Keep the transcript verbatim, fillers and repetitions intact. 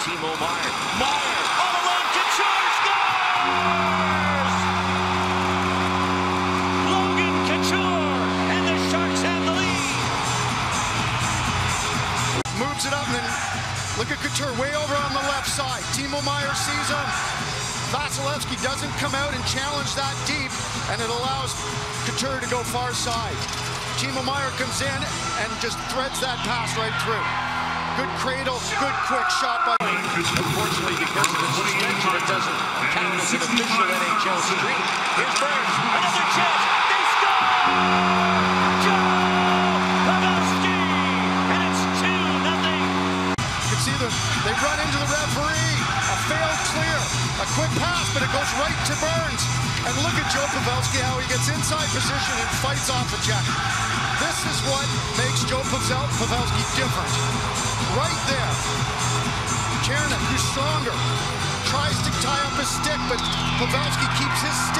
Timo Meier. Meier all alone. Couture scores! Logan Couture, and the Sharks have the lead. Moves it up, and then look at Couture way over on the left side. Timo Meier sees him. Vasilevsky doesn't come out and challenge that deep, and it allows Couture to go far side. Timo Meier comes in and just threads that pass right through. Good cradle, good quick shot by... Unfortunately, because of the suspension, it doesn't count as an official N H L streak. Here's Burns, another chance, they score! Joe Pavelski, and it's two nothing. You can see them, they run into the referee. A failed clear, a quick pass, but it goes right to Burns. And look at Joe Pavelski, how he gets inside position and fights off a check. This is what makes Joe Pavelski different. Right there. Cernak, who's stronger, tries to tie up his stick, but Pavelski keeps his